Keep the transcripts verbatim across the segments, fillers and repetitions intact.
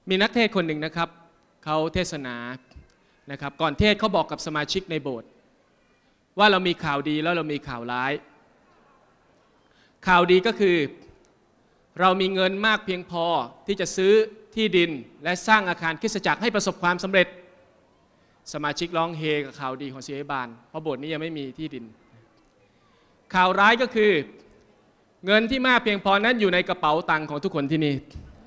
มีนักเทศคนหนึ่งนะครับเขาเทศนานะครับก่อนเทศเขาบอกกับสมาชิกในโบสถ์ว่าเรามีข่าวดีแล้วเรามีข่าวร้ายข่าวดีก็คือเรามีเงินมากเพียงพอที่จะซื้อที่ดินและสร้างอาคารคริสตจักรให้ประสบความสำเร็จสมาชิกร้องเฮกับข่าวดีของเสียบานเพราะโบสถ์นี้ยังไม่มีที่ดินข่าวร้ายก็คือเงินที่มากเพียงพอนั้นอยู่ในกระเป๋าตังค์ของทุกคนที่นี่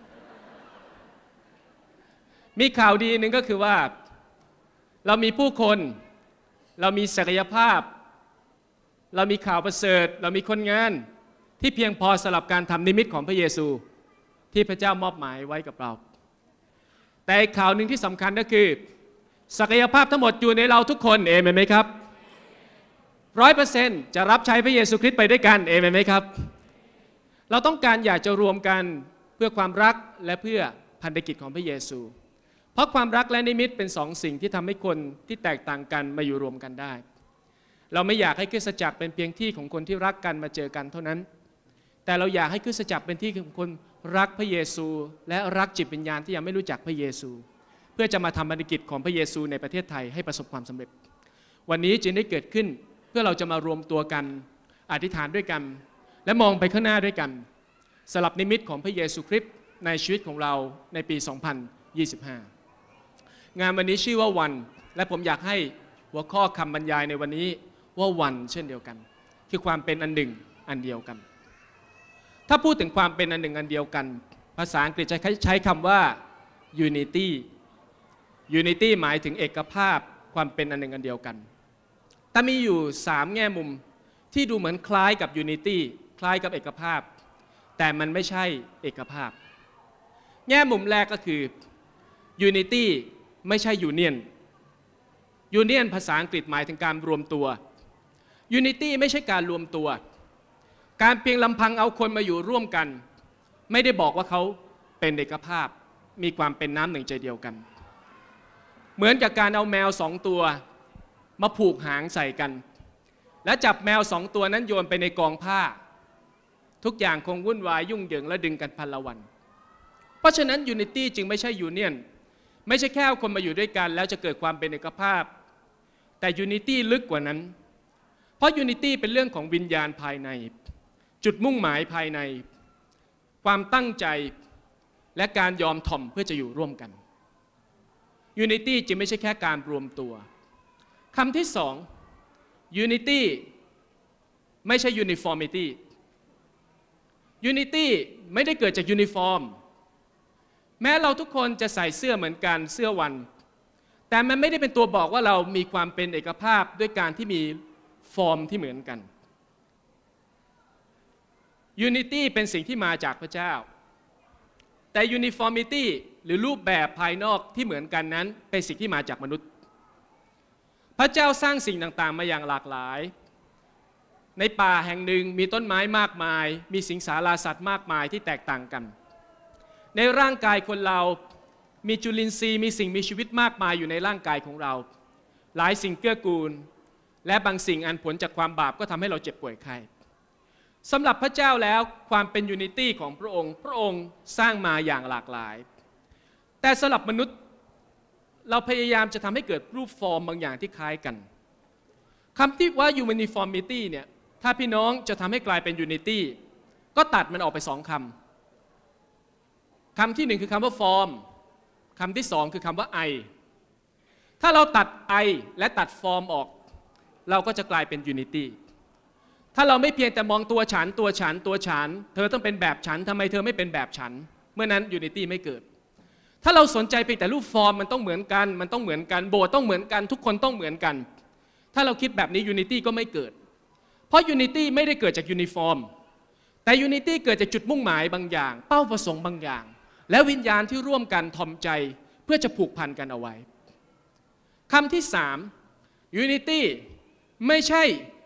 มีข่าวดีหนึ่งก็คือว่าเรามีผู้คนเรามีศักยภาพเรามีข่าวประเสริฐเรามีคนงานที่เพียงพอสำหรับการทำนิมิตของพระเยซูที่พระเจ้ามอบหมายไว้กับเราแต่ข่าวหนึ่งที่สำคัญก็คือศักยภาพทั้งหมดอยู่ในเราทุกคนเอเมนไหมครับร้อยเปอร์เซ็นต์จะรับใช้พระเยซูคริสต์ไปด้วยกันเอเมนไหมครับเราต้องการอยากจะรวมกันเพื่อความรักและเพื่อพันธกิจของพระเยซูเพราะความรักและนิมิตเป็นสองสิ่งที่ทำให้คนที่แตกต่างกันมาอยู่รวมกันได้เราไม่อยากให้คริสตจักรเป็นเพียงที่ของคนที่รักกันมาเจอกันเท่านั้นแต่เราอยากให้คริสตจักรเป็นที่ของคนรักพระเยซูและรักจิตวิญญาณที่ยังไม่รู้จักพระเยซูเพื่อจะมาทำพันธกิจของพระเยซูในประเทศไทยให้ประสบความสำเร็จวันนี้จึงได้เกิดขึ้นเพื่อเราจะมารวมตัวกันอธิษฐานด้วยกันและมองไปข้างหน้าด้วยกันสลับนิมิตของพระเยซูคริสต์ในชีวิตของเราในปี สองพันยี่สิบห้า งานวันนี้ชื่อว่าวันและผมอยากให้หัวข้อคำบรรยายในวันนี้ว่าวันเช่นเดียวกันคือความเป็นอันหนึ่งอันเดียวกันถ้าพูดถึงความเป็นอันหนึ่งอันเดียวกันภาษาอังกฤษจะใช้คำว่า unity unity หมายถึงเอกภาพความเป็นอันหนึ่งอันเดียวกันแต่มีอยู่สามแง่มุมที่ดูเหมือนคล้ายกับ unity คล้ายกับเอกภาพแต่มันไม่ใช่เอกภาพแง่มุมแรกก็คือ unity ไม่ใช่ union union ภาษาอังกฤษหมายถึงการรวมตัว unity ไม่ใช่การรวมตัวการเพียงลำพังเอาคนมาอยู่ร่วมกันไม่ได้บอกว่าเขาเป็นเอกภาพมีความเป็นน้ำหนึ่งใจเดียวกันเหมือนกับการเอาแมวสองตัวมาผูกหางใส่กันและจับแมวสองตัวนั้นโยนไปในกองผ้าทุกอย่างคงวุ่นวายยุ่งเหยิงและดึงกันพันละวันเพราะฉะนั้น unity จึงไม่ใช่ union ไม่ใช่แค่เอาคนมาอยู่ด้วยกันแล้วจะเกิดความเป็นเอกภาพแต่ unity ลึกกว่านั้นเพราะ unity เป็นเรื่องของวิญญาณภายในจุดมุ่งหมายภายในความตั้งใจและการยอมถ่อมเพื่อจะอยู่ร่วมกัน unity จึงไม่ใช่แค่การรวมตัวคำที่สอง unity ไม่ใช่ uniformity unity ไม่ได้เกิดจากยูนิฟอร์มแม้เราทุกคนจะใส่เสื้อเหมือนกันเสื้อวันแต่มันไม่ได้เป็นตัวบอกว่าเรามีความเป็นเอกภาพด้วยการที่มีฟอร์มที่เหมือนกัน unity เป็นสิ่งที่มาจากพระเจ้าแต่ uniformity หรือรูปแบบภายนอกที่เหมือนกันนั้นเป็นสิ่งที่มาจากมนุษย์พระเจ้าสร้างสิ่งต่างๆมาอย่างหลากหลายในป่าแห่งหนึ่งมีต้นไม้มากมายมีสิงสาราสัตว์มากมายที่แตกต่างกันในร่างกายคนเรามีจุลินทรีย์มีสิ่งมีชีวิตมากมายอยู่ในร่างกายของเราหลายสิ่งเกื้อกูลและบางสิ่งอันผลจากความบาปก็ทำให้เราเจ็บป่วยไข้สำหรับพระเจ้าแล้วความเป็นยูนิตี้ของพระองค์พระองค์สร้างมาอย่างหลากหลายแต่สำหรับมนุษย์เราพยายามจะทำให้เกิดรูปฟอร์มบางอย่างที่คล้ายกันคำที่ว่า uniformity เนี่ยถ้าพี่น้องจะทำให้กลายเป็น unity ก็ตัดมันออกไปสองคำคำที่หนึ่งคือคำว่า form คำที่สองคือคำว่า I ถ้าเราตัด I และตัด form ออกเราก็จะกลายเป็น unity ถ้าเราไม่เพียงแต่มองตัวฉันตัวฉันตัวฉันเธอต้องเป็นแบบฉันทำไมเธอไม่เป็นแบบฉันเมื่อนั้น unity ไม่เกิดถ้าเราสนใจเพียงแต่รูปฟอร์มมันต้องเหมือนกันมันต้องเหมือนกันโบสถ์ต้องเหมือนกันทุกคนต้องเหมือนกันถ้าเราคิดแบบนี้ unity ก็ไม่เกิดเพราะ unity ไม่ได้เกิดจากยูนิฟอร์มแต่ unity เกิดจากจุดมุ่งหมายบางอย่างเป้าประสงค์บางอย่างและวิญญาณที่ร่วมกันทอมใจเพื่อจะผูกพันกันเอาไว้คำที่สาม unity ไม่ใช่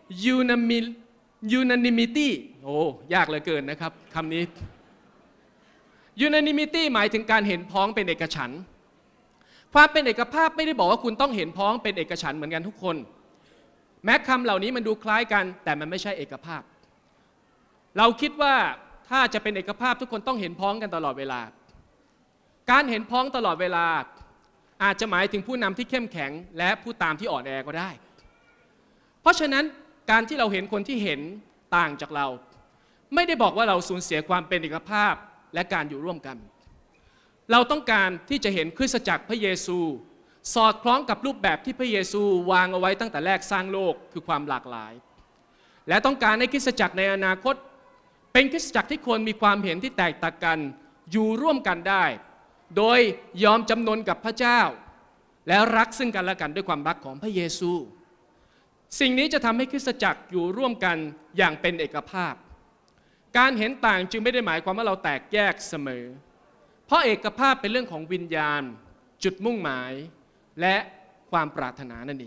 unanimity โอ้ยากเหลือเกินนะครับคำนี้ unanimity หมายถึงการเห็นพ้องเป็นเอกฉันท์ความเป็นเอกภาพไม่ได้บอกว่าคุณต้องเห็นพ้องเป็นเอกฉันท์เหมือนกันทุกคนแม้คำเหล่านี้มันดูคล้ายกันแต่มันไม่ใช่เอกภาพเราคิดว่าถ้าจะเป็นเอกภาพทุกคนต้องเห็นพ้องกันตลอดเวลาการเห็นพ้องตลอดเวลาอาจจะหมายถึงผู้นำที่เข้มแข็งและผู้ตามที่อ่อนแอก็ได้เพราะฉะนั้นการที่เราเห็นคนที่เห็นต่างจากเราไม่ได้บอกว่าเราสูญเสียความเป็นเอกภาพและการอยู่ร่วมกันเราต้องการที่จะเห็นคริสตจักรพระเยซูสอดคล้องกับรูปแบบที่พระเยซูวางเอาไว้ตั้งแต่แรกสร้างโลกคือความหลากหลายและต้องการให้คริสตจักรในอนาคตเป็นคริสตจักรที่ควรมีความเห็นที่แตกต่างกันอยู่ร่วมกันได้โดยยอมจำนนกับพระเจ้าและรักซึ่งกันและกันด้วยความรักของพระเยซูสิ่งนี้จะทำให้คริสตจักรอยู่ร่วมกันอย่างเป็นเอกภาพการเห็นต่างจึงไม่ได้หมายความว่าเราแตกแยกเสมอเพราะเอกภาพเป็นเรื่องของวิญญาณจุดมุ่งหมายและความปรารถนานั่นเอง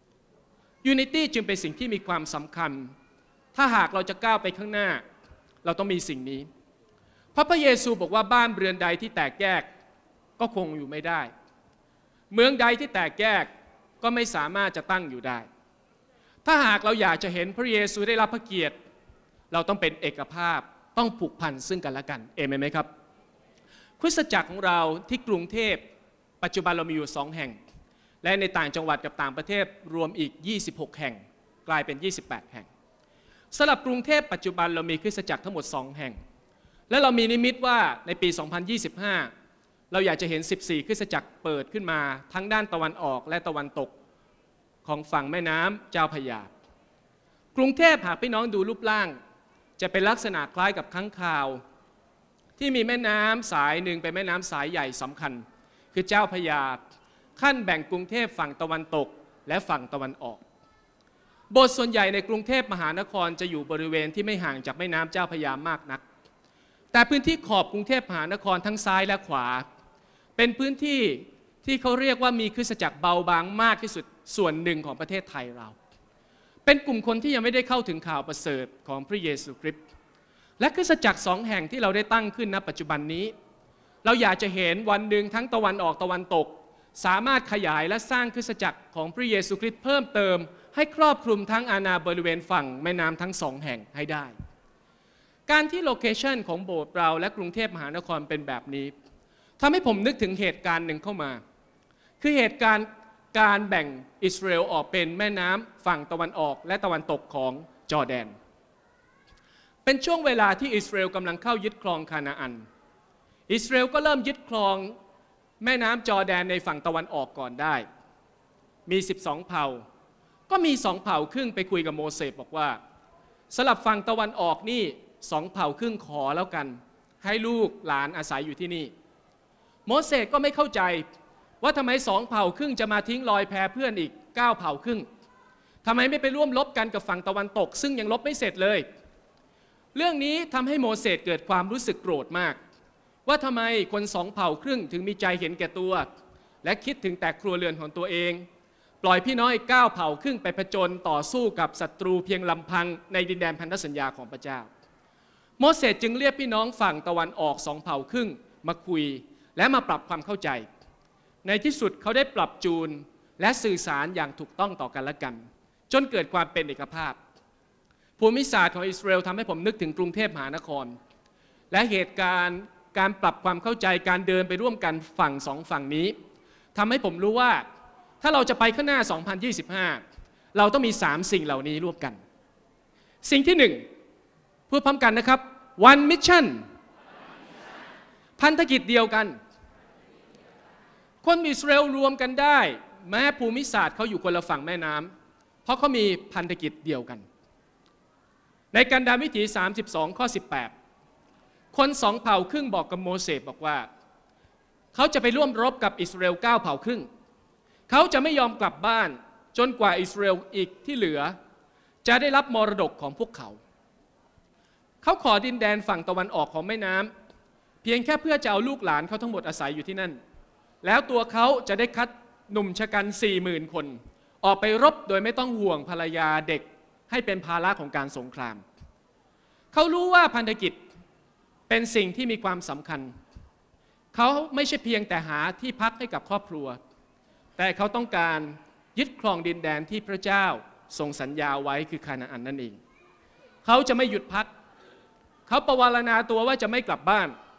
Unity จึงเป็นสิ่งที่มีความสำคัญถ้าหากเราจะก้าวไปข้างหน้าเราต้องมีสิ่งนี้เพราะพระเยซูบอกว่าบ้านเรือนใดที่แตกแยกก็คงอยู่ไม่ได้เมืองใดที่แตกแยกก็ไม่สามารถจะตั้งอยู่ได้ถ้าหากเราอยากจะเห็นพระเยซูได้รับพระเกียรติเราต้องเป็นเอกภาพต้องผูกพันซึ่งกันและกันเอเมนไหมครับคริสตจักรของเราที่กรุงเทพปัจจุบันเรามีอยู่สองแห่งและในต่างจังหวัดกับต่างประเทศรวมอีกยี่สิบหกแห่งกลายเป็นยี่สิบแปดแห่งสำหรับกรุงเทพปัจจุบันเรามีคริสตจักรทั้งหมดสองแห่งและเรามีนิมิตว่าในปีสองพันยี่สิบห้าเราอยากจะเห็นสิบสี่คริสตจักรเปิดขึ้นมาทั้งด้านตะวันออกและตะวันตกของฝั่งแม่น้ำเจ้าพระยากรุงเทพหากพี่น้องดูรูปร่างจะเป็นลักษณะคล้ายกับค้างคาวที่มีแม่น้ำสายหนึ่งเป็นแม่น้ำสายใหญ่สำคัญคือเจ้าพระยาขั้นแบ่งกรุงเทพฝั่งตะวันตกและฝั่งตะวันออกโบสถ์ส่วนใหญ่ในกรุงเทพมหานครจะอยู่บริเวณที่ไม่ห่างจากแม่น้ำเจ้าพระยามากนักแต่พื้นที่ขอบกรุงเทพมหานครทั้งซ้ายและขวาเป็นพื้นที่ที่เขาเรียกว่ามีคริสตจักรเบาบางมากที่สุดส่วนหนึ่งของประเทศไทยเราเป็นกลุ่มคนที่ยังไม่ได้เข้าถึงข่าวประเสริฐของพระเยซูคริสต์และคริสตจักรสองแห่งที่เราได้ตั้งขึ้นณปัจจุบันนี้เราอยากจะเห็นวันหนึ่งทั้งตะวันออกตะวันตกสามารถขยายและสร้างคริสตจักรของพระเยซูคริสต์เพิ่มเติมให้ครอบคลุมทั้งอาณาบริเวณฝั่งแม่น้ำทั้งสองแห่งให้ได้การที่โลเคชันของโบสถ์เราและกรุงเทพมหานครเป็นแบบนี้ทำให้ผมนึกถึงเหตุการณ์หนึ่งเข้ามาคือเหตุการณ์การแบ่งอิสราเอลออกเป็นแม่น้ำฝั่งตะวันออกและตะวันตกของจอร์แดนเป็นช่วงเวลาที่อิสราเอลกำลังเข้ายึดครองคานาอันอิสราเอลก็เริ่มยึดครองแม่น้ำจอร์แดนในฝั่งตะวันออกก่อนได้มีสิบสองเผ่าก็มีสองเผ่าครึ่งไปคุยกับโมเสสบอกว่าสลับฝั่งตะวันออกนี่สองเผ่าครึ่งขอแล้วกันให้ลูกหลานอาศัยอยู่ที่นี่โมเสสก็ไม่เข้าใจว่าทำไมสองเผ่าครึ่งจะมาทิ้งรอยแพเพื่อนอีกเก้าเผ่าครึ่งทำไมไม่ไปร่วมรบกันกับฝั่งตะวันตกซึ่งยังรบไม่เสร็จเลยเรื่องนี้ทำให้โมเสสเกิดความรู้สึกโกรธมากว่าทำไมคนสองเผ่าครึ่งถึงมีใจเห็นแก่ตัวและคิดถึงแต่ครัวเรือนของตัวเองปล่อยพี่น้อยเก้าเผ่าครึ่งไปผจญต่อสู้กับศัตรูเพียงลำพังในดินแดนพันธสัญญาของพระเจ้าโมเสสจึงเรียกพี่น้องฝั่งตะวันออกสองเผ่าครึ่งมาคุยและมาปรับความเข้าใจในที่สุดเขาได้ปรับจูนและสื่อสารอย่างถูกต้องต่อกันและกันจนเกิดความเป็นเอกภาพภูมิศาสตร์ของอิสราเอลทำให้ผมนึกถึงกรุงเทพมหานครและเหตุการณ์การปรับความเข้าใจการเดินไปร่วมกันฝั่งสองฝั่งนี้ทำให้ผมรู้ว่าถ้าเราจะไปข้างหน้าสองพันยี่สิบห้าเราต้องมีสามสิ่งเหล่านี้ร่วมกันสิ่งที่หนึ่งพูดพร้อมกันนะครับ one mission พันธกิจเดียวกันคนอิสราเอลรวมกันได้แม้ภูมิศาสตร์เขาอยู่คนละฝั่งแม่น้ำเพราะเขามีพันธกิจเดียวกันในกันดารวิถีสามสิบสองข้อสิบแปดคนสองเผ่าครึ่งบอกกับโมเสสบอกว่าเขาจะไปร่วมรบกับอิสราเอลเก้าเผ่าครึ่งเขาจะไม่ยอมกลับบ้านจนกว่าอิสราเอลอีกที่เหลือจะได้รับมรดกของพวกเขาเขาขอดินแดนฝั่งตะวันออกของแม่น้ำเพียงแค่เพื่อจะเอาลูกหลานเขาทั้งหมดอาศัยอยู่ที่นั่นแล้วตัวเขาจะได้คัดหนุ่มชะกัน สี่หมื่น คนออกไปรบโดยไม่ต้องห่วงภรรยาเด็กให้เป็นภาระของการสงครามเขารู้ว่าพันธกิจเป็นสิ่งที่มีความสำคัญเขาไม่ใช่เพียงแต่หาที่พักให้กับครอบครัวแต่เขาต้องการยึดครองดินแดนที่พระเจ้าทรงสัญญาไว้คือคานาอันนั่นเองเขาจะไม่หยุดพักเขาประวารณาตัวว่าจะไม่กลับบ้าน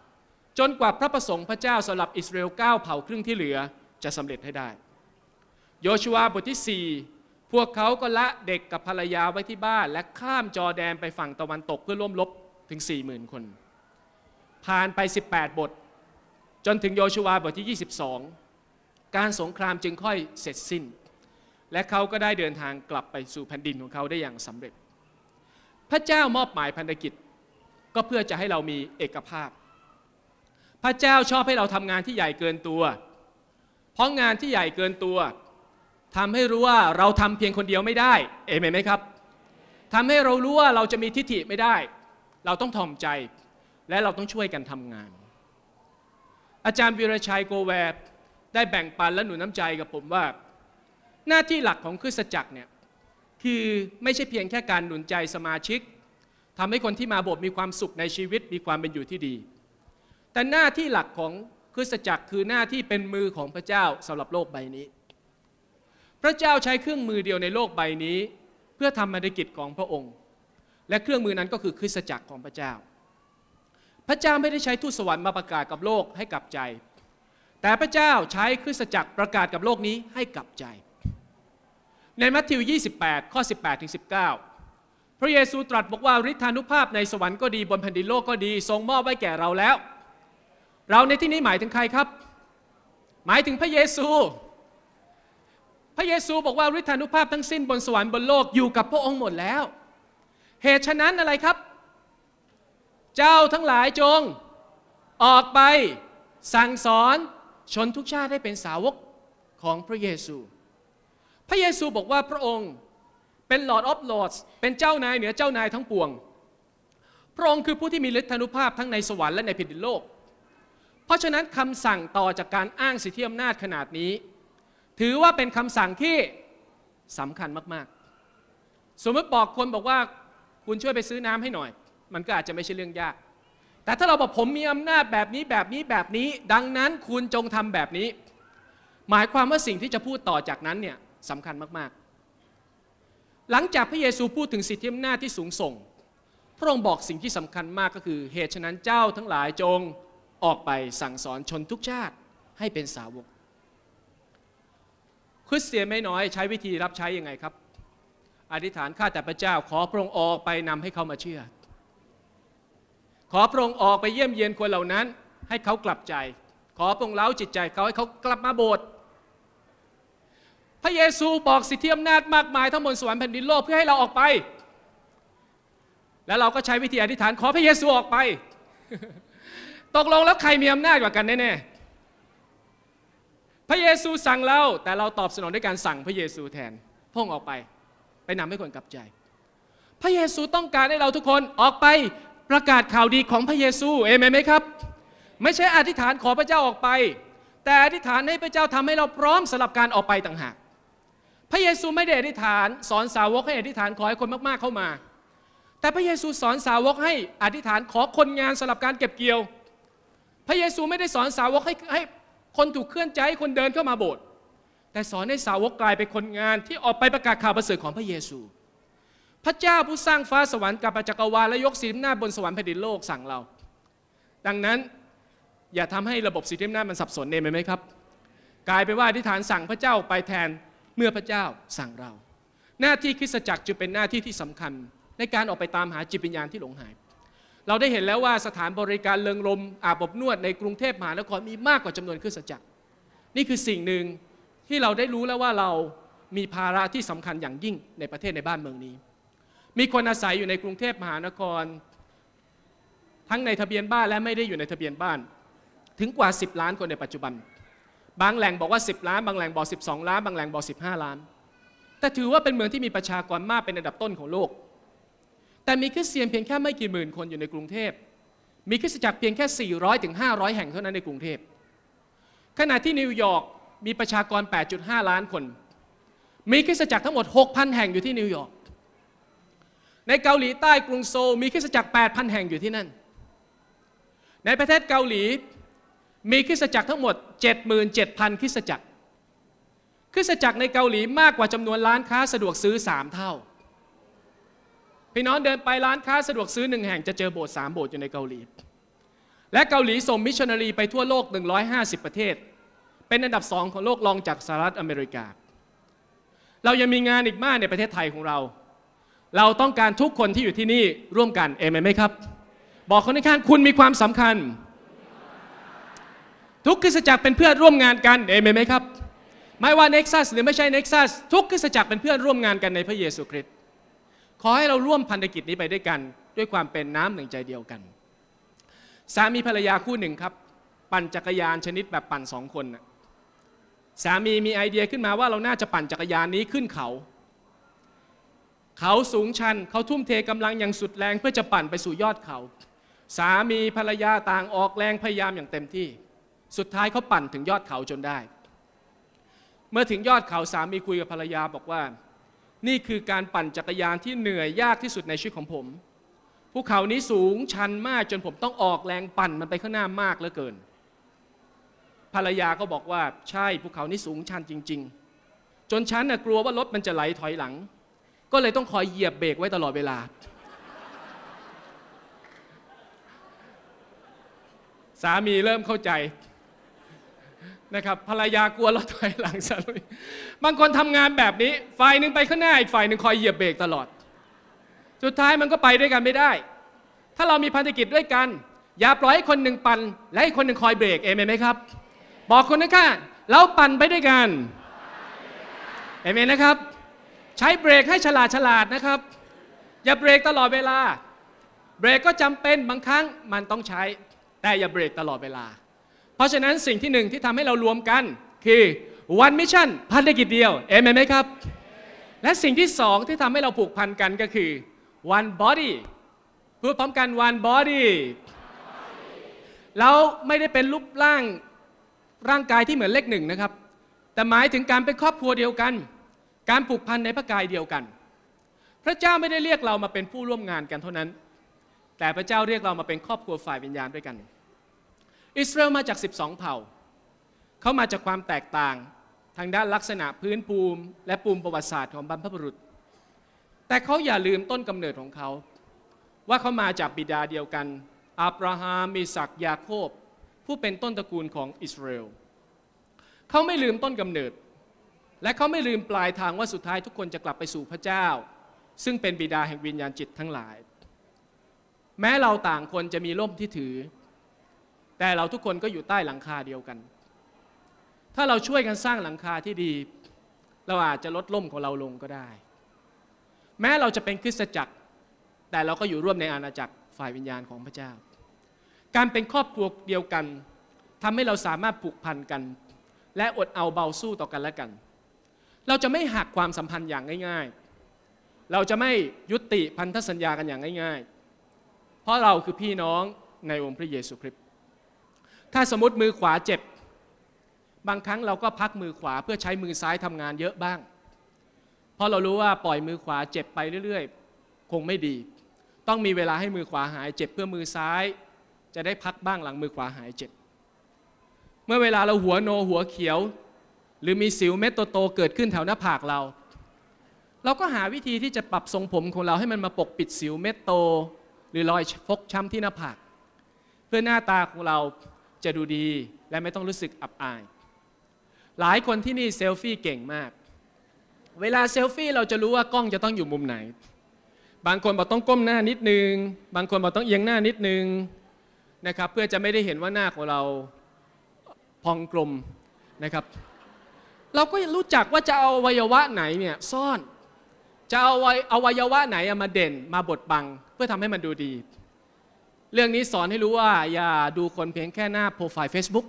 จนกว่าพระประสงค์พระเจ้าสำหรับอิสราเอลเก้าเผ่าครึ่งที่เหลือจะสำเร็จให้ได้โยชูวาบทที่สี่พวกเขาก็ละเด็กกับภรรยาไว้ที่บ้านและข้ามจอร์แดนไปฝั่งตะวันตกเพื่อร่วมรบถึง สี่หมื่น คนผ่านไปสิบแปดบทจนถึงโยชูวาบทที่ยี่สิบสองการสงครามจึงค่อยเสร็จสิ้นและเขาก็ได้เดินทางกลับไปสู่แผ่นดินของเขาได้อย่างสำเร็จพระเจ้ามอบหมายพันธกิจก็เพื่อจะให้เรามีเอกภาพพระเจ้าชอบให้เราทำงานที่ใหญ่เกินตัวเพราะงานที่ใหญ่เกินตัวทำให้รู้ว่าเราทำเพียงคนเดียวไม่ได้เอเมนไหมครับทำให้เรารู้ว่าเราจะมีทิฐิไม่ได้เราต้องถ่อมใจและเราต้องช่วยกันทำงานอาจารย์วีรชัยโกแวร์ได้แบ่งปันและหนุนน้ำใจกับผมว่าหน้าที่หลักของคริสตจักรเนี่ยคือไม่ใช่เพียงแค่การหนุนใจสมาชิกทำให้คนที่มาโบสถ์มีความสุขในชีวิตมีความเป็นอยู่ที่ดีแต่หน้าที่หลักของคริสตจักรคือหน้าที่เป็นมือของพระเจ้าสำหรับโลกใบนี้พระเจ้าใช้เครื่องมือเดียวในโลกใบนี้เพื่อทำภารกิจของพระองค์และเครื่องมือนั้นก็คือคริสตจักรของพระเจ้าพระเจ้าไม่ได้ใช้ทูตสวรรค์มาประกาศกับโลกให้กลับใจแต่พระเจ้าใช้คริสตจักรประกาศกับโลกนี้ให้กลับใจในมัทธิวยี่สิบแปดข้อสิบแปดถึงสิบเก้าพระเยซูตรัสบอกว่าฤทธานุภาพในสวรรค์ก็ดีบนแผ่นดินโลกก็ดีทรงมอบไว้แก่เราแล้วเราในที่นี้หมายถึงใครครับหมายถึงพระเยซูพระเยซูบอกว่าฤทธานุภาพทั้งสิ้นบนสวรรค์บนโลกอยู่กับพระองค์หมดแล้วเหตุฉะนั้นอะไรครับเจ้าทั้งหลายจงออกไปสั่งสอนชนทุกชาติให้เป็นสาวกของพระเยซูพระเยซูบอกว่าพระองค์เป็น Lord of Lords เป็นเจ้านายเหนือเจ้านายทั้งปวงพระองค์คือผู้ที่มีฤทธานุภาพทั้งในสวรรค์และในแผ่นดินโลกเพราะฉะนั้นคำสั่งต่อจากการอ้างสิทธิอำนาจขนาดนี้ถือว่าเป็นคำสั่งที่สำคัญมากๆสมมติบอกคนบอกว่าคุณช่วยไปซื้อน้ำให้หน่อยมันก็อาจจะไม่ใช่เรื่องยากแต่ถ้าเราบอกผมมีอำนาจแบบนี้แบบนี้แบบนี้ดังนั้นคุณจงทำแบบนี้หมายความว่าสิ่งที่จะพูดต่อจากนั้นเนี่ยสำคัญมากๆหลังจากพระเยซูพูดถึงสิทธิอำนาจที่สูงส่งพระองค์บอกสิ่งที่สำคัญมากก็คือเหตุฉะนั้นเจ้าทั้งหลายจงออกไปสั่งสอนชนทุกชาติให้เป็นสาวกคริสเตียนไม่น้อยใช้วิธีรับใช้ยังไงครับอธิษฐานข้าแต่พระเจ้าขอพระองค์ออกไปนำให้เขามาเชื่อขอพระองค์ออกไปเยี่ยมเยียนคนเหล่านั้นให้เขากลับใจขอพระองค์เล้าจิตใจเขาให้เขากลับมาโบสถ์พระเยซูบอกสิทธิอำนาจมากมายทั้งบนสวรรค์แผ่นดินโลกเพื่อให้เราออกไปแล้วเราก็ใช้วิธีอธิษฐานขอพระเยซูออกไปตกลงแล้วใครมีอำนาจกว่ากันแน่ๆพระเยซูสั่งเราแต่เราตอบสนองด้วยการสั่งพระเยซูแทนพระองค์ออกไปไปนำให้คนกลับใจพระเยซูต้องการให้เราทุกคนออกไปประกาศข่าวดีของพระเยซูเอเมนไหมครับไม่ใช่อธิษฐานขอพระเจ้าออกไปแต่อธิษฐานให้พระเจ้าทำให้เราพร้อมสำหรับการออกไปต่างหากพระเยซูไม่ได้อธิษฐานสอนสาวกให้อธิษฐานขอให้คนมากๆเข้ามาแต่พระเยซูสอนสาวกให้อธิษฐานขอคนงานสำหรับการเก็บเกี่ยวพระเยซูไม่ได้สอนสาวกให้ให้คนถูกเคลื่อนใจให้คนเดินเข้ามาโบสถ์แต่สอนให้สาวกกลายเป็นคนงานที่ออกไปประกาศข่าวประเสริฐของพระเยซูพระเจ้าผู้สร้างฟ้าสวรรค์กับจักรวาลและยกสิทธิอำนาจบนสวรรค์แผ่นดินโลกสั่งเราดังนั้นอย่าทำให้ระบบสิทธิอำนาจมันสับสนเองไหมครับกลายเป็นว่าอธิษฐานสั่งพระเจ้าไปแทนเมื่อพระเจ้าสั่งเราหน้าที่คริสตจักรจึงเป็นหน้าที่ที่สำคัญในการออกไปตามหาจิตวิญญาณที่หลงหายเราได้เห็นแล้วว่าสถานบริการเริงรมอาบอบนวดในกรุงเทพมหานครมีมากกว่าจำนวนคริสตจักรนี่คือสิ่งหนึ่งที่เราได้รู้แล้วว่าเรามีภาระที่สำคัญอย่างยิ่งในประเทศในบ้านเมืองนี้มีคนอาศัยอยู่ในกรุงเทพมหานครทั้งในทะเบียนบ้านและไม่ได้อยู่ในทะเบียนบ้านถึงกว่าสิบล้านคนในปัจจุบันบางแหล่งบอกว่าสิบล้านบางแหล่งบอกสิบสองล้านบางแหล่งบอกสิบห้าล้านแต่ถือว่าเป็นเมืองที่มีประชากรมากเป็นอันดับต้นของโลกแต่มีคริสเตียนเพียงแค่ไม่กี่หมื่นคนอยู่ในกรุงเทพมีคริสตจักรเพียงแค่สี่ร้อยถึงห้าร้อยแห่งเท่านั้นในกรุงเทพขณะที่นิวยอร์กมีประชากร แปดจุดห้า ล้านคนมีคริสตจักรทั้งหมด หกพัน แห่งอยู่ที่นิวยอร์กในเกาหลีใต้กรุงโซลมีคริสตจักร แปดพัน แห่งอยู่ที่นั่นในประเทศเกาหลีมีคริสตจักรทั้งหมด เจ็ดหมื่นเจ็ดพัน คริสตจักรคริสตจักรในเกาหลีมากกว่าจำนวนร้านค้าสะดวกซื้อสามเท่าพี่น้องเดินไปร้านค้าสะดวกซื้อหนึ่งแห่งจะเจอโบสถ์สามโบสถ์อยู่ในเกาหลีและเกาหลีส่งมิชชันนารีไปทั่วโลกหนึ่งร้อยห้าสิบประเทศเป็นอันดับสองของโลกรองจากสหรัฐอเมริกาเรายังมีงานอีกมากในประเทศไทยของเราเราต้องการทุกคนที่อยู่ที่นี่ร่วมกันเอเมนไหมครับบอกคนข้างๆคุณมีความสำคัญทุกคริสตจักรเป็นเพื่อนร่วมงานกันเอเมนไหมครับไม่ว่าเน็กซัสหรือไม่ใช่เน็กซัสทุกคริสตจักรเป็นเพื่อนร่วมงานกันในพระเยซูคริสต์ขอให้เราร่วมพันธกิจนี้ไปด้วยกันด้วยความเป็นน้ำหนึ่งใจเดียวกันสามีภรรยาคู่หนึ่งครับปั่นจักรยานชนิดแบบปั่นสองคนสามีมีไอเดียขึ้นมาว่าเราน่าจะปั่นจักรยานนี้ขึ้นเขาเขาสูงชันเขาทุ่มเทกำลังอย่างสุดแรงเพื่อจะปั่นไปสู่ยอดเขาสามีภรรยาต่างออกแรงพยายามอย่างเต็มที่สุดท้ายเขาปั่นถึงยอดเขาจนได้เมื่อถึงยอดเขาสามีคุยกับภรรยาบอกว่านี่คือการปั่นจักรยานที่เหนื่อยยากที่สุดในชีวิตของผมภูเขานี้สูงชันมากจนผมต้องออกแรงปั่นมันไปข้างหน้ามากเหลือเกินภรรยาก็บอกว่าใช่ภูเขานี้สูงชันจริงๆจนฉันน่ะกลัวว่ารถมันจะไหลถอยหลังก็เลยต้องคอยเหยียบเบรกไว้ตลอดเวลาสามีเริ่มเข้าใจนะครับภรรยากลัวรถถอยหลังสามีบางคนทำงานแบบนี้ฝ่ายหนึ่งไปข้างหน้าอีกฝ่ายหนึ่งคอยเหยียบเบรกตลอดสุดท้ายมันก็ไปด้วยกันไม่ได้ถ้าเรามีพันธกิจด้วยกันอย่าปล่อยให้คนหนึ่งปั่นและอีกคนหนึ่งคอยเบรกเอเมนไหมครับบอกคนข้างๆเราปั่นไปด้วยกันเอเมนนะครับใช้เบรกให้ฉลาดฉลาดนะครับอย่าเบรกตลอดเวลาเบรกก็จำเป็นบางครั้งมันต้องใช้แต่อย่าเบรกตลอดเวลาเพราะฉะนั้นสิ่งที่หนึ่งที่ทำให้เรารวมกันคือ one mission พันธกิจเดียวเอเมนไหมครับและสิ่งที่สองที่ทำให้เราผูกพันกันก็คือ one body พูดพร้อมกัน one body เราไม่ได้เป็นรูปร่างร่างกายที่เหมือนเลขหนึ่งนะครับแต่หมายถึงการเป็นครอบครัวเดียวกันการผูกพันในพระกายเดียวกันพระเจ้าไม่ได้เรียกเรามาเป็นผู้ร่วมงานกันเท่านั้นแต่พระเจ้าเรียกเรามาเป็นครอบครัวฝ่ายวิญญาณด้วยกันอิสราเอลมาจากสิบสองเผ่าเขามาจากความแตกต่างทางด้านลักษณะพื้นภูมิและภูมิประวัติศาสตร์ของบรรพบุรุษแต่เขาอย่าลืมต้นกำเนิดของเขาว่าเขามาจากบิดาเดียวกันอับราฮัมอิสากยาโคบผู้เป็นต้นตระกูลของอิสราเอลเขาไม่ลืมต้นกำเนิดและเขาไม่ลืมปลายทางว่าสุดท้ายทุกคนจะกลับไปสู่พระเจ้าซึ่งเป็นบิดาแห่งวิญญาณจิตทั้งหลายแม้เราต่างคนจะมีร่มที่ถือแต่เราทุกคนก็อยู่ใต้หลังคาเดียวกันถ้าเราช่วยกันสร้างหลังคาที่ดีเราอาจจะลดร่มของเราลงก็ได้แม้เราจะเป็นคริสตจักรแต่เราก็อยู่ร่วมในอาณาจักรฝ่ายวิญญาณของพระเจ้าการเป็นครอบครัวเดียวกันทำให้เราสามารถผูกพันกันและอดเอาเบาสู้ต่อกันและกันเราจะไม่หักความสัมพันธ์อย่างง่ายๆเราจะไม่ยุติพันธสัญญากันอย่างง่ายๆเพราะเราคือพี่น้องในองค์พระเยซูคริสต์ถ้าสมมติมือขวาเจ็บบางครั้งเราก็พักมือขวาเพื่อใช้มือซ้ายทำงานเยอะบ้างเพราะเรารู้ว่าปล่อยมือขวาเจ็บไปเรื่อยๆคงไม่ดีต้องมีเวลาให้มือขวาหายเจ็บเพื่อมือซ้ายจะได้พักบ้างหลังมือขวาหายเจ็บเมื่อเวลาเราหัวโนหัวเขียวหรือมีสิวเม็ดโตๆเกิดขึ้นแถวหน้าผากเราเราก็หาวิธีที่จะปรับทรงผมของเราให้มันมาปกปิดสิวเม็ดโตหรือรอยฟกช้ำที่หน้าผากเพื่อหน้าตาของเราจะดูดีและไม่ต้องรู้สึกอับอายหลายคนที่นี่เซลฟี่เก่งมากเวลาเซลฟี่เราจะรู้ว่ากล้องจะต้องอยู่มุมไหนบางคนบอกต้องก้มหน้านิดนึงบางคนบอกต้องเอียงหน้านิดนึงนะครับเพื่อจะไม่ได้เห็นว่าหน้าของเราพองกลมนะครับเราก็รู้จักว่าจะเอาอวัยวะไหนเนี่ยซ่อนจะเอาอวัยวะไหนมาเด่นมาบดบังเพื่อทำให้มันดูดีเรื่องนี้สอนให้รู้ว่าอย่าดูคนเพียงแค่หน้าโปรไฟล์ Facebook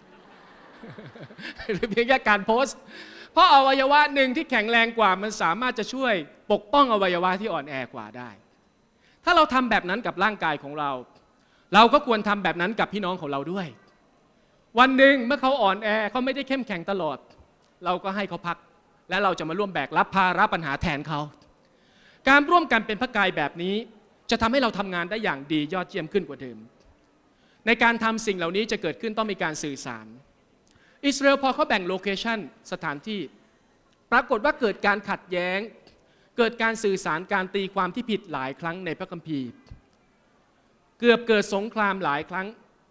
หรือเพียงแค่การโพสต์เพราะอวัยวะหนึ่งที่แข็งแรงกว่ามันสามารถจะช่วยปกป้องอวัยวะที่อ่อนแอกว่าได้ถ้าเราทำแบบนั้นกับร่างกายของเราเราก็ควรทำแบบนั้นกับพี่น้องของเราด้วยวันหนึ่งเมื่อเขาอ่อนแอเขาไม่ได้เข้มแข็งตลอดเราก็ให้เขาพักและเราจะมาร่วมแบกรับภาระปัญหาแทนเขาการร่วมกันเป็นพระกายแบบนี้จะทำให้เราทำงานได้อย่างดียอดเยี่ยมขึ้นกว่าเดิมในการทำสิ่งเหล่านี้จะเกิดขึ้นต้องมีการสื่อสารอิสราเอลพอเขาแบ่งโลเคชันสถานที่ปรากฏว่าเกิดการขัดแย้งเกิดการสื่อสารการตีความที่ผิดหลายครั้งในพระคัมภีร์เกือบเกิดสงครามหลายครั้ง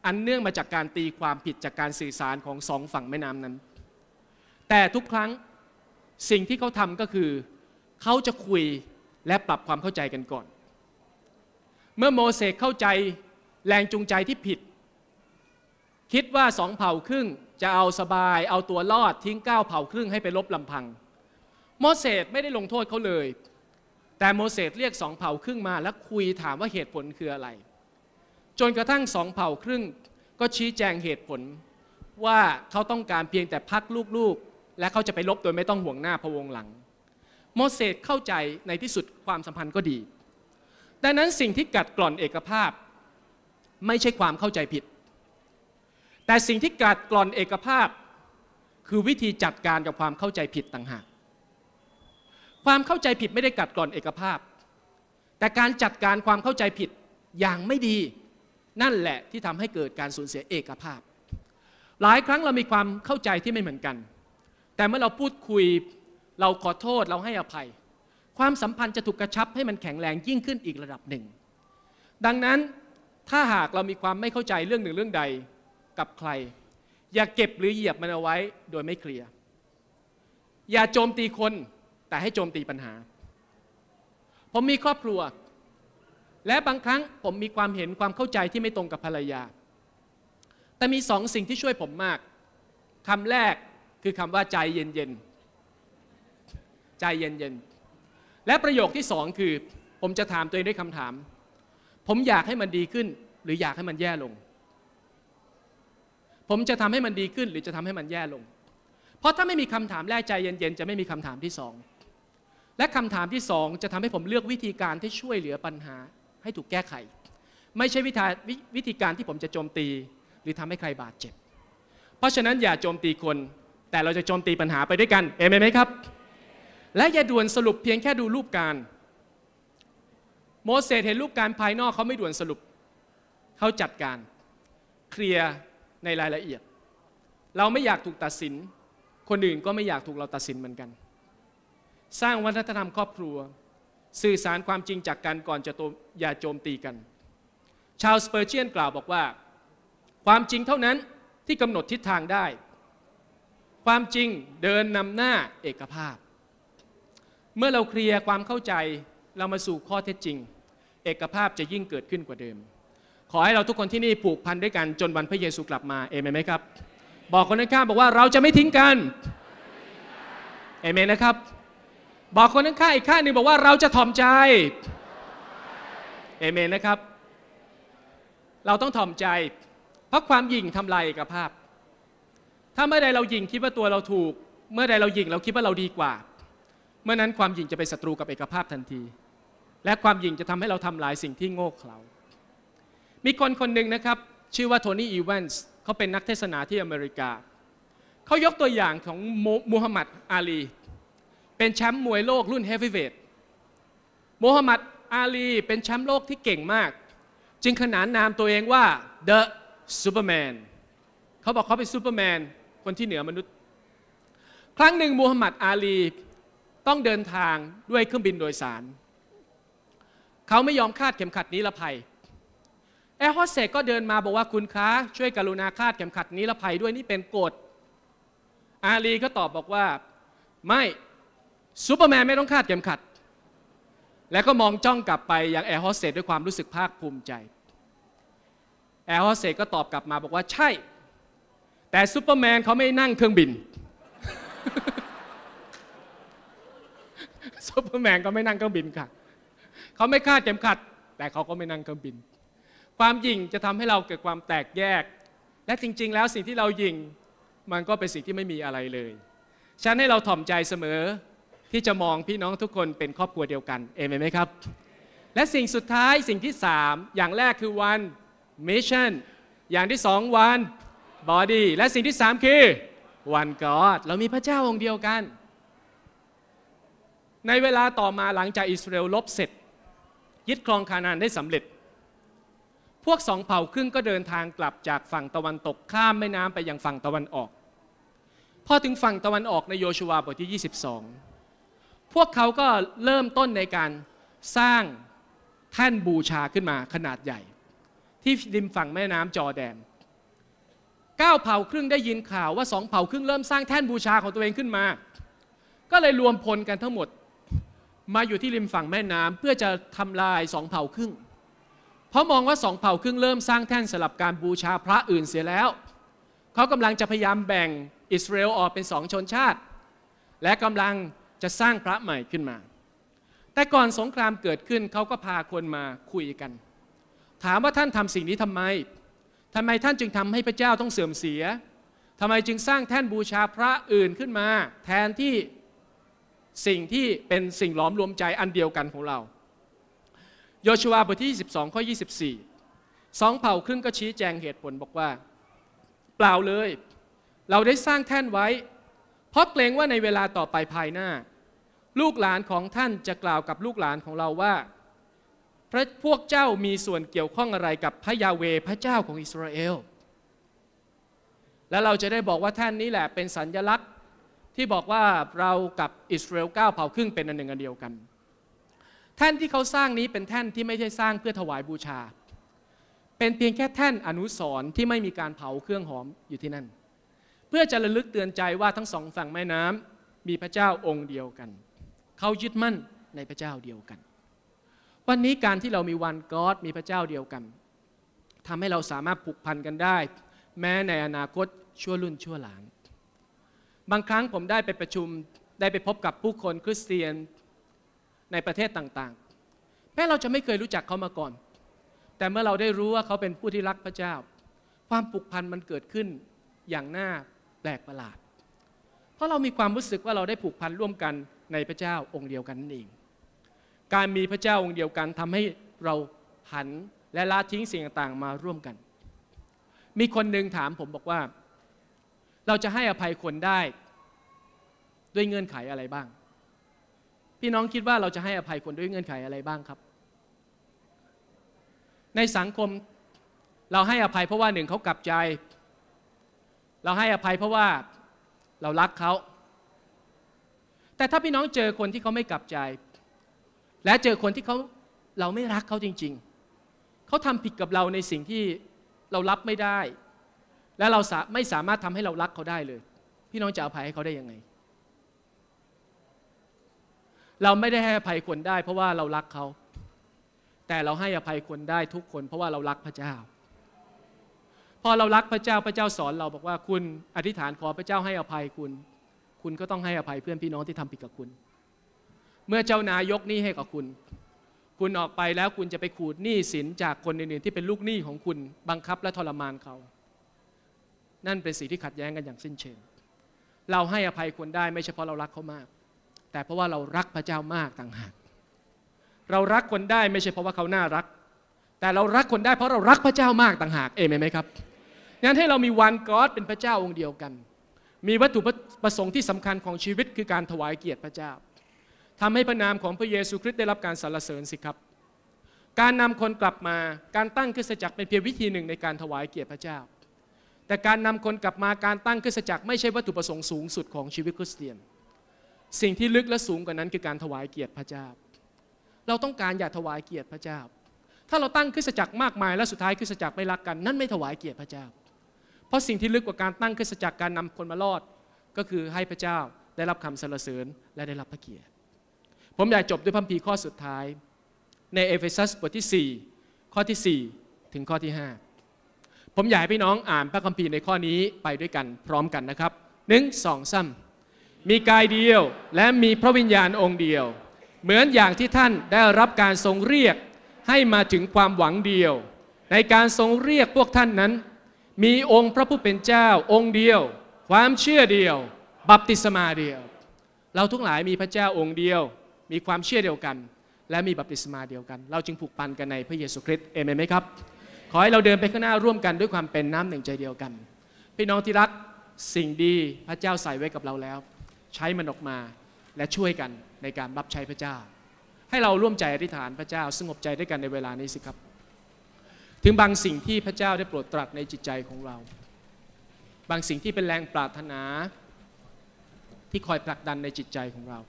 อันเนื่องมาจากการตีความผิดจากการสื่อสารของสองฝั่งแม่น้ำนั้นแต่ทุกครั้งสิ่งที่เขาทำก็คือเขาจะคุยและปรับความเข้าใจกันก่อนเมื่อโมเสสเข้าใจแรงจูงใจที่ผิดคิดว่าสองเผ่าครึ่งจะเอาสบายเอาตัวรอดทิ้งเก้าเผ่าครึ่งให้ไปลบลำพังโมเสสไม่ได้ลงโทษเขาเลยแต่โมเสสเรียกสองเผ่าครึ่งมาแล้วคุยถามว่าเหตุผลคืออะไรจนกระทั่งสองเผ่าครึ่งก็ชี้แจงเหตุผลว่าเขาต้องการเพียงแต่พักลูกๆและเขาจะไปลบโดยไม่ต้องห่วงหน้าพะวงหลังโมเสสเข้าใจในที่สุดความสัมพันธ์ก็ดีดังนั้นสิ่งที่กัดกร่อนเอกภาพไม่ใช่ความเข้าใจผิดแต่สิ่งที่กัดกร่อนเอกภาพคือวิธีจัดการกับความเข้าใจผิดต่างหากความเข้าใจผิดไม่ได้กัดกร่อนเอกภาพแต่การจัดการความเข้าใจผิดอย่างไม่ดีนั่นแหละที่ทำให้เกิดการสูญเสียเอกภาพหลายครั้งเรามีความเข้าใจที่ไม่เหมือนกันแต่เมื่อเราพูดคุยเราขอโทษเราให้อภัยความสัมพันธ์จะถูกกระชับให้มันแข็งแรงยิ่งขึ้นอีกระดับหนึ่งดังนั้นถ้าหากเรามีความไม่เข้าใจเรื่องหนึ่งเรื่องใดกับใครอย่าเก็บหรือเหยียบมันเอาไว้โดยไม่เคลียร์อย่าโจมตีคนแต่ให้โจมตีปัญหาผมมีครอบครัวและบางครั้งผมมีความเห็นความเข้าใจที่ไม่ตรงกับภรรยาแต่มีสองสิ่งที่ช่วยผมมากคำแรกคือคำว่าใจเย็นๆใจเย็นๆและประโยคที่สองคือผมจะถามตัวเองด้วยคำถามผมอยากให้มันดีขึ้นหรืออยากให้มันแย่ลงผมจะทำให้มันดีขึ้นหรือจะทำให้มันแย่ลงเพราะถ้าไม่มีคำถามแรกใจเย็นๆจะไม่มีคำถามที่สองและคำถามที่สองจะทำให้ผมเลือกวิธีการที่ช่วยเหลือปัญหาให้ถูกแก้ไขไม่ใช่วิธีวิธีการที่ผมจะโจมตีหรือทำให้ใครบาดเจ็บเพราะฉะนั้นอย่าโจมตีคนแต่เราจะโจมตีปัญหาไปด้วยกันเอเมนไหมครับและอย่าด่วนสรุปเพียงแค่ดูรูปการโมเสสเห็นรูปการภายนอกเขาไม่ด่วนสรุปเขาจัดการเคลียร์ในรายละเอียดเราไม่อยากถูกตัดสินคนอื่นก็ไม่อยากถูกเราตัดสินเหมือนกันสร้างวัฒนธรรมครอบครัวสื่อสารความจริงจากกันก่อนจะอย่าโจมตีกันชาลส์ สเปอร์เจียนกล่าวบอกว่าความจริงเท่านั้นที่กำหนดทิศทางได้ความจริงเดินนำหน้าเอกภาพเมื่อเราเคลียร์ความเข้าใจเรามาสู่ข้อเท็จจริงเอกภาพจะยิ่งเกิดขึ้นกว่าเดิมขอให้เราทุกคนที่นี่ผูกพันด้วยกันจนวันพระเยซูกลับมาเอเมนไหมครับบอกคนข้างๆบอกว่าเราจะไม่ทิ้งกันเอเมนนะครับบอกคนข้างๆอีกข้างหนึ่งบอกว่าเราจะถ่อมใจเอเมนนะครับเราต้องถ่อมใจเพราะความหยิ่งทำลายเอกภาพถ้าเมื่อใดเราหยิ่งคิดว่าตัวเราถูกเมื่อใดเราหยิ่งเราคิดว่าเราดีกว่าเมื่อนั้นความหยิ่งจะเป็นศัตรูกับเอกภาพทันทีและความหยิ่งจะทำให้เราทำลายสิ่งที่โง่เขลามีคนคนหนึ่งนะครับชื่อว่าโทนี่อีแวนส์เขาเป็นนักเทศนาที่อเมริกาเขายกตัวอย่างของมูฮัมหมัดอาลีเป็นแชมป์มวยโลกรุ่นเฮฟวีเวทมูฮัมหมัดอาลีเป็นแชมป์โลกที่เก่งมากจึงขนานนามตัวเองว่า The Superman เขาบอกเขาเป็นซูเปอร์แมนคนที่เหนือมนุษย์ครั้งหนึ่งมูฮัมหมัดอาลีต้องเดินทางด้วยเครื่องบินโดยสารเขาไม่ยอมคาดเข็มขัดนิรภัยแอร์โฮสเตสก็เดินมาบอกว่าคุณคะช่วยกรุณาคาดเข็มขัดนิรภัยด้วยนี่เป็นกฎอาลีก็ตอบบอกว่าไม่ซูเปอร์แมนไม่ต้องคาดเข็มขัดแล้วก็มองจ้องกลับไปยังแอร์โฮสเตสด้วยความรู้สึกภาคภูมิใจแอร์โฮสเตสก็ตอบกลับมาบอกว่าใช่แต่ซูเปอร์แมนเขาไม่นั่งเครื่องบินซูเปอร์แมนก็ไม่นั่งเครื่องบินค่ะเขาไม่คาดเข็มขัดแต่เขาก็ไม่นั่งเครื่องบินความหยิ่งจะทำให้เราเกิดความแตกแยกและจริงๆแล้วสิ่งที่เราหยิ่งมันก็เป็นสิ่งที่ไม่มีอะไรเลยฉะนั้นให้เราถ่อมใจเสมอที่จะมองพี่น้องทุกคนเป็นครอบครัวเดียวกันเอเมนไหมครับและสิ่งสุดท้ายสิ่งที่สามอย่างแรกคือ one mission อย่างที่สอง one body และสิ่งที่สามคือ one God เรามีพระเจ้าองค์เดียวกันในเวลาต่อมาหลังจากอิสราเอลลบเสร็จยึดครองคานาอันได้สำเร็จพวกสองเผ่าครึ่งก็เดินทางกลับจากฝั่งตะวันตกข้ามแม่น้ำไปยังฝั่งตะวันออกพอถึงฝั่งตะวันออกในโยชูวาบทที่ยี่สิบสองพวกเขาก็เริ่มต้นในการสร้างแท่นบูชาขึ้นมาขนาดใหญ่ที่ริมฝั่งแม่น้ำจอร์แดนเก้าเผ่าครึ่งได้ยินข่าวว่าสองเผ่าครึ่งเริ่มสร้างแท่นบูชาของตัวเองขึ้นมาก็เลยรวมพลกันทั้งหมดมาอยู่ที่ริมฝั่งแม่น้ำเพื่อจะทำลายสองเผ่าครึ่งเพราะมองว่าสองเผ่าครึ่งเริ่มสร้างแท่นสำหรับการบูชาพระอื่นเสียแล้วเขากำลังจะพยายามแบ่งอิสราเอลออกเป็นสองชนชาติและกำลังจะสร้างพระใหม่ขึ้นมาแต่ก่อนสงครามเกิดขึ้นเขาก็พาคนมาคุยกันถามว่าท่านทำสิ่งนี้ทำไมทำไมท่านจึงทำให้พระเจ้าต้องเสื่อมเสียทำไมจึงสร้างแท่นบูชาพระอื่นขึ้นมาแทนที่สิ่งที่เป็นสิ่งหลอมรวมใจอันเดียวกันของเราโยชูวาบทที่ยี่สิบสองข้อยี่สิบสี่สองเผ่าครึ่งก็ชี้แจงเหตุผลบอกว่าเปล่าเลยเราได้สร้างแท่นไว้เพราะเกรงว่าในเวลาต่อไปภายหน้าลูกหลานของท่านจะกล่าวกับลูกหลานของเราว่าพระพวกเจ้ามีส่วนเกี่ยวข้องอะไรกับพระยาเวห์พระเจ้าของอิสราเอลและเราจะได้บอกว่าแท่นนี้แหละเป็นสัญลักษณ์ที่บอกว่าเรากับอิสราเอลเก้าเผ่าครึ่งเป็นอันหนึ่งอันเดียวกันแท่นที่เขาสร้างนี้เป็นแท่นที่ไม่ใช่สร้างเพื่อถวายบูชาเป็นเพียงแค่แท่นอนุสรณ์ที่ไม่มีการเผาเครื่องหอมอยู่ที่นั่นเพื่อจะระลึกเตือนใจว่าทั้งสองฝั่งแม่น้ำมีพระเจ้าองค์เดียวกันเขายึดมั่นในพระเจ้าเดียวกันวันนี้การที่เรามีวันก็อดมีพระเจ้าเดียวกันทำให้เราสามารถผูกพันกันได้แม้ในอนาคตชั่วรุ่นชั่วหลานบางครั้งผมได้ไปประชุมได้ไปพบกับผู้คนคริสเตียนในประเทศต่างๆแม้เราจะไม่เคยรู้จักเขามาก่อนแต่เมื่อเราได้รู้ว่าเขาเป็นผู้ที่รักพระเจ้าความผูกพันมันเกิดขึ้นอย่างน่าแปลกประหลาดเพราะเรามีความรู้สึกว่าเราได้ผูกพันร่วมกันในพระเจ้าองค์เดียวกันนั่นเองการมีพระเจ้าองค์เดียวกันทำให้เราหันและละทิ้งสิ่งต่างๆมาร่วมกันมีคนหนึ่งถามผมบอกว่าเราจะให้อภัยคนได้ด้วยเงื่อนไขอะไรบ้างพี่น้องคิดว่าเราจะให้อภัยคนด้วยเงื่อนไขอะไรบ้างครับในสังคมเราให้อภัยเพราะว่าหนึ่งเขากลับใจเราให้อภัยเพราะว่าเรารักเขาแต่ถ้าพี่น้องเจอคนที่เขาไม่กลับใจและเจอคนที่เขาเราไม่รักเขาจริงๆเขาทำผิดกับเราในสิ่งที่เรารับไม่ได้และเราไม่สามารถทำให้เรารักเขาได้เลยพี่น้องจะอภัยให้เขาได้ยังไงเราไม่ได้ให้อภัยคนได้เพราะว่าเรารักเขาแต่เราให้อภัยคนได้ทุกคนเพราะว่าเรารักพระเจ้าพอเรารักพระเจ้าพระเจ้าสอนเราบอกว่าคุณอธิษฐานขอพระเจ้าให้อภัยคุณคุณก็ต้องให้อภัยเพื่อนพี่น้องที่ทำผิดกับคุณเมื่อเจ้านายยกหนี้ให้กับคุณคุณออกไปแล้วคุณจะไปขูดหนี้สินจากคนอื่นๆที่เป็นลูกหนี้ของคุณบังคับและทรมานเขานั่นเป็นสิ่งที่ขัดแย้งกันอย่างสิ้นเชิงเราให้อภัยคนได้ไม่เฉพาะเรารักเขามากแต่เพราะว่าเรารักพระเจ้ามากต่างหากเรารักคนได้ไม่ใช่เพราะว่าเขาน่ารักแต่เรารักคนได้เพราะเรารักพระเจ้ามากต่างหากเอเมนไหมครับงั้นให้เรามีวันก็อดเป็นพระเจ้าองค์เดียวกันมีวัตถุประสงค์ที่สำคัญของชีวิตคือการถวายเกียรติพระเจ้าทำให้พระนามของพระเยซูคริสต์ได้รับการสรรเสริญสิครับการนำคนกลับมาการตั้งคริสตจักรเป็นเพียงวิธีหนึ่งในการถวายเกียรติพระเจ้าแต่การนำคนกลับมาการตั้งคริสตจักรไม่ใช่วัตถุประสงค์สูงสุดของชีวิตคริสเตียนสิ่งที่ลึกและสูงกว่านั้นคือการถวายเกียรติพระเจ้าเราต้องการอยากถวายเกียรติพระเจ้าถ้าเราตั้งคริสตจักรมากมายและสุดท้ายคริสตจักรไม่รักกันนั่นไม่ถวายเกียรติพระเจ้าเพราะสิ่งที่ลึกกว่าการตั้งคริสตจักรการนำคนมารอดก็คือให้พระเจ้าได้รับคำสรรเสริญและได้รับพระเกียรติผมอยากจบด้วยพระคัมภีร์ข้อสุดท้ายในเอเฟซัสบทที่สี่ข้อที่สี่ถึงข้อที่ห้าผมอยากให้พี่น้องอ่านพระคัมภีร์ในข้อนี้ไปด้วยกันพร้อมกันนะครับหนึ่งสองสามมีกายเดียวและมีพระวิญญาณองค์เดียวเหมือนอย่างที่ท่านได้รับการทรงเรียกให้มาถึงความหวังเดียวในการทรงเรียกพวกท่านนั้นมีองค์พระผู้เป็นเจ้าองค์เดียวความเชื่อเดียวบัพติศมาเดียวเราทุกหลายมีพระเจ้าองค์เดียวมีความเชื่อเดียวกันและมีบัพติศมาเดียวกันเราจึงผูกพันกันในพระเยซูคริสต์เอเมนไหมครับขอให้เราเดินไปข้างหน้าร่วมกันด้วยความเป็นน้ำหนึ่งใจเดียวกันพี่น้องที่รักสิ่งดีพระเจ้าใส่ไว้กับเราแล้วใช้มันออกมาและช่วยกันในการรับใช้พระเจ้าให้เราร่วมใจอธิษฐานพระเจ้าสงบใจด้วยกันในเวลานี้สิครับถึงบางสิ่งที่พระเจ้าได้โปรดตรัสในจิตใจของเราบางสิ่งที่เป็นแรงปรารถนาที่คอยผลักดันในจิตใจของเรา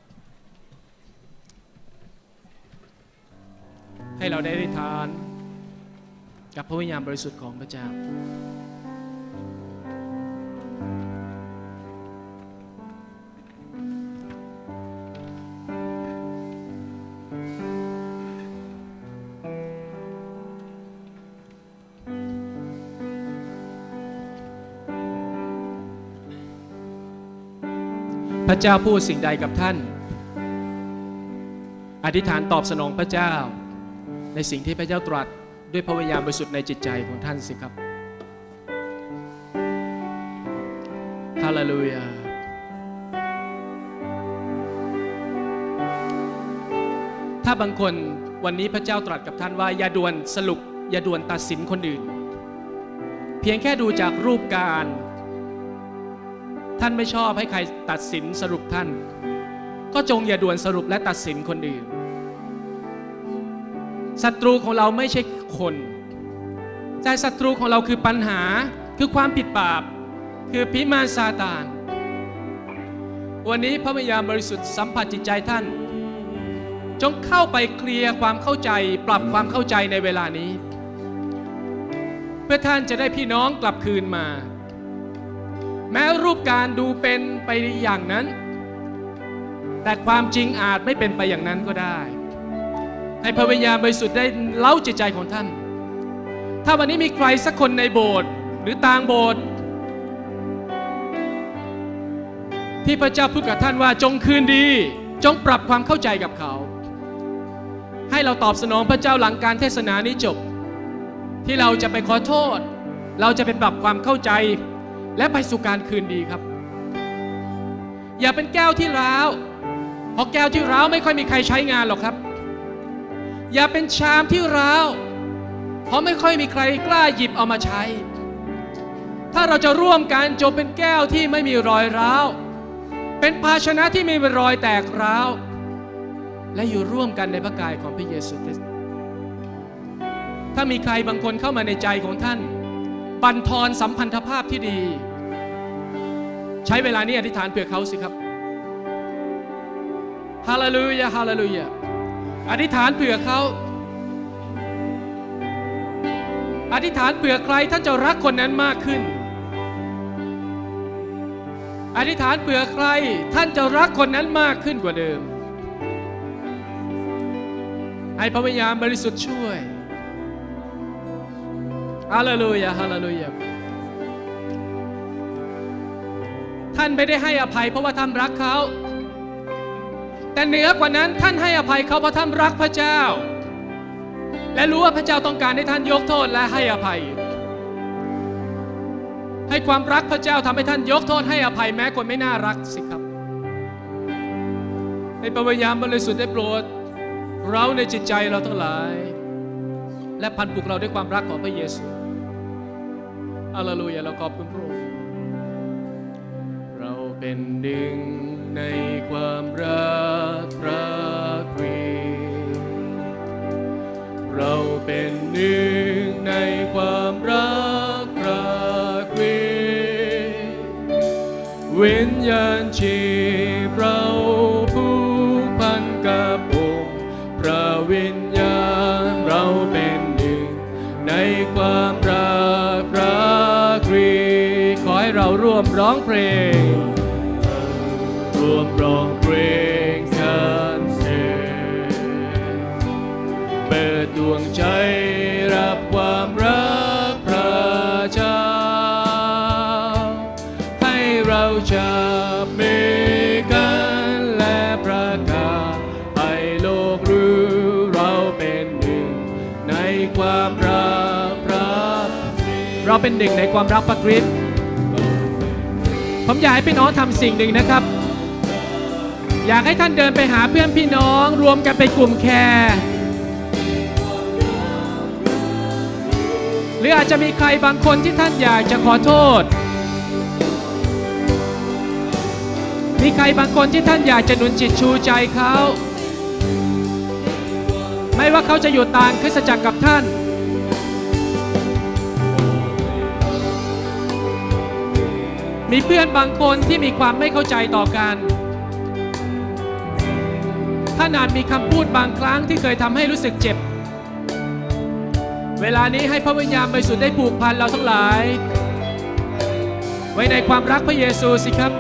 ให้เราได้อธิษฐานกับพระวิญญาณบริสุทธิ์ของพระเจ้าพระเจ้าพูดสิ่งใดกับท่านอธิษฐานตอบสนองพระเจ้าในสิ่งที่พระเจ้าตรัสด้วยพระวิญญาณบริสุทธิ์ในจิตใจของท่านสิครับฮาเลลูยาถ้าบางคนวันนี้พระเจ้าตรัสกับท่านว่าอย่าด่วนสรุปอย่าด่วนตัดสินคนอื่นเพียงแค่ดูจากรูปการท่านไม่ชอบให้ใครตัดสินสรุปท่านก็จงอย่าด่วนสรุปและตัดสินคนอื่นศัตรูของเราไม่ใช่คนแต่ศัตรูของเราคือปัญหาคือความผิดบาปคือผีมารซาตานวันนี้พระวิญญาณบริสุทธิ์สัมผัสจิตใจท่านจงเข้าไปเคลียร์ความเข้าใจปรับความเข้าใจในเวลานี้เพื่อท่านจะได้พี่น้องกลับคืนมาแม้รูปการดูเป็นไปอย่างนั้นแต่ความจริงอาจไม่เป็นไปอย่างนั้นก็ได้ให้พระวิญญาณบริสุทธิ์ได้เล้าจิตใจของท่านถ้าวันนี้มีใครสักคนในโบสถ์หรือต่างโบสถ์ที่พระเจ้าพูดกับท่านว่าจงคืนดีจงปรับความเข้าใจกับเขาให้เราตอบสนองพระเจ้าหลังการเทศนานี้จบที่เราจะไปขอโทษเราจะไปปรับความเข้าใจและไปสู่การคืนดีครับอย่าเป็นแก้วที่ร้าวเพราะแก้วที่ร้าวไม่ค่อยมีใครใช้งานหรอกครับอย่าเป็นชามที่ร้าวเพราะไม่ค่อยมีใครกล้าหยิบเอามาใช้ถ้าเราจะร่วมกันจงเป็นแก้วที่ไม่มีรอยร้าวเป็นภาชนะที่ไม่มีรอยแตกร้าวและอยู่ร่วมกันในพระกายของพระเยซูคริสต์ถ้ามีใครบางคนเข้ามาในใจของท่านบั่นทอนสัมพันธภาพที่ดีใช้เวลานี้อธิษฐานเผื่อเขาสิครับฮาเลลูยาฮาเลลูยาอธิษฐานเผื่อเขาอธิษฐานเผื่อใครท่านจะรักคนนั้นมากขึ้นอธิษฐานเผื่อใครท่านจะรักคนนั้นมากขึ้นกว่าเดิมให้พระวิญญาณบริสุทธิ์ช่วยฮาเลลูยาฮาเลลูยาท่านไม่ได้ให้อภัยเพราะว่าท่านรักเขาแต่เหนือกว่านั้นท่านให้อภัยเขาเพราะท่านรักพระเจ้าและรู้ว่าพระเจ้าต้องการให้ท่านยกโทษและให้อภัยให้ความรักพระเจ้าทำให้ท่านยกโทษให้อภัยแม้คนไม่น่ารักสิครับให้พระวิญญาณบริสุทธิ์ได้โปรดเราในจิตใจเราทั้งหลายและพันปลุกเราด้วยความรักของพระเยซูฮาเลลูยาเราขอบคุณพระองค์เราเป็นหนึ่งในความรักพระคริสต์เราเป็นหนึ่งในความรักพระคริสต์วิญญาณชีพเราผูกพันกับองค์พระวิญญาณเราเป็นหนึ่งในความรักพระคริสต์ขอให้เราร่วมร้องเพลงร่วมร้องเพลงสรรเสริญเปิดดวงใจรับความรักพระเจ้าให้เราจับมือกันและประกาศให้โลกรู้เราเป็นหนึ่งในความรักพระเราเป็นหนึ่งในความรักพระคริสต์ผมอยากให้พี่น้องทำสิ่งหนึ่งนะครับอยากให้ท่านเดินไปหาเพื่อนพี่น้องรวมกันเป็นกลุ่มแคร์หรืออาจจะมีใครบางคนที่ท่านอยากจะขอโทษมีใครบางคนที่ท่านอยากจะหนุนจิตชูใจเขาไม่ว่าเขาจะอยู่ต่างคริสตจักรกับท่านมีเพื่อนบางคนที่มีความไม่เข้าใจต่อกันท่านอาจมีคำพูดบางครั้งที่เคยทำให้รู้สึกเจ็บเวลานี้ให้พระวิญญาณบริสุทธิ์ได้ผูกพันเราทั้งหลายไว้ในความรักพระเยซูสิครับ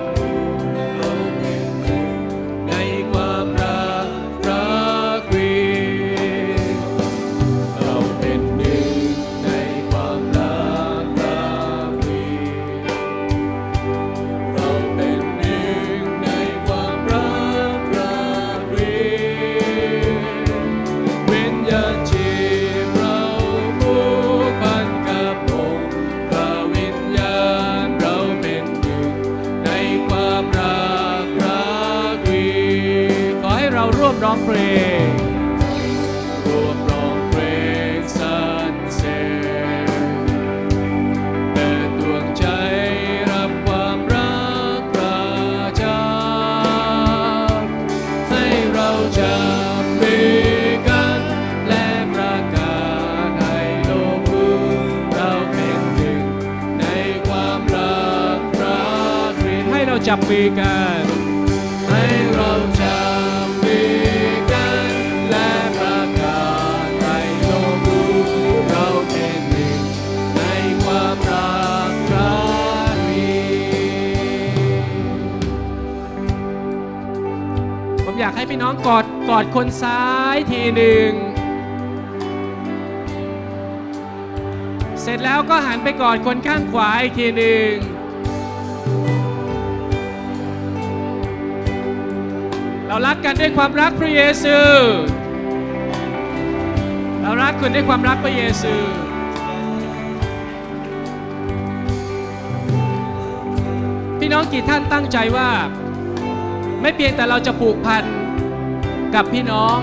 ในความรักพระคริสต์เราเป็นหนึ่งในความรักพระคริสต์เราเป็นหนึ่งในควมร้องเพลงร่วมร้องเพลงสรรเสริญเปิดดวงใจรับความรักพระเจ้าให้เราจับมือกันและประกาศให้โลกรู้เราเป็นหนึ่งในความรักพระคริสต์ให้เราจับมือกันให้เราจับมือกันและประกาศให้โลกรู้เราเป็นหนึ่งในความรักพระคริสต์ผมอยากให้พี่น้องกอดกอดคนซ้ายทีหนึ่งเสร็จแล้วก็หันไปกอดคนข้างขวาอีกทีหนึ่งเรารักกันด้วยความรักพระเยซูเรารักคุณด้วยความรักพระเยซูพี่น้องกี่ท่านตั้งใจว่าไม่เพียงแต่เราจะผูกพันกับพี่น้อง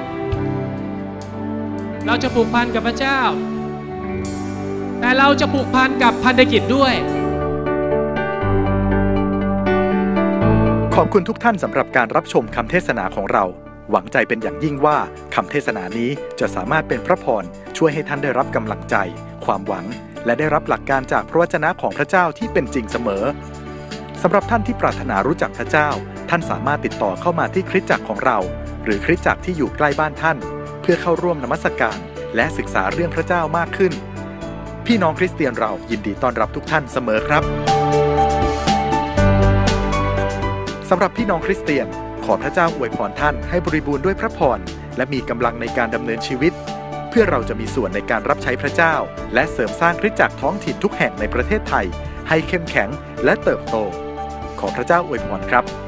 เราจะผูกพันกับพระเจ้าแต่เราจะผูกพันกับพันธกิจด้วยขอบคุณทุกท่านสำหรับการรับชมคำเทศนาของเราหวังใจเป็นอย่างยิ่งว่าคำเทศนานี้จะสามารถเป็นพระพรช่วยให้ท่านได้รับกำลังใจความหวังและได้รับหลักการจากพระวจนะของพระเจ้าที่เป็นจริงเสมอสำหรับท่านที่ปรารถนารู้จักพระเจ้าท่านสามารถติดต่อเข้ามาที่คริสตจักรของเราหรือคริสตจักรที่อยู่ใกล้บ้านท่านเพื่อเข้าร่วมนมัสการและศึกษาเรื่องพระเจ้ามากขึ้นพี่น้องคริสเตียนเรายินดีต้อนรับทุกท่านเสมอครับสำหรับพี่น้องคริสเตียนขอพระเจ้าอวยพรท่านให้บริบูรณ์ด้วยพระพรและมีกำลังในการดำเนินชีวิตเพื่อเราจะมีส่วนในการรับใช้พระเจ้าและเสริมสร้างคริสตจักรท้องถิ่นทุกแห่งในประเทศไทยให้เข้มแข็งและเติบโตขอพระเจ้าอวยพรครับ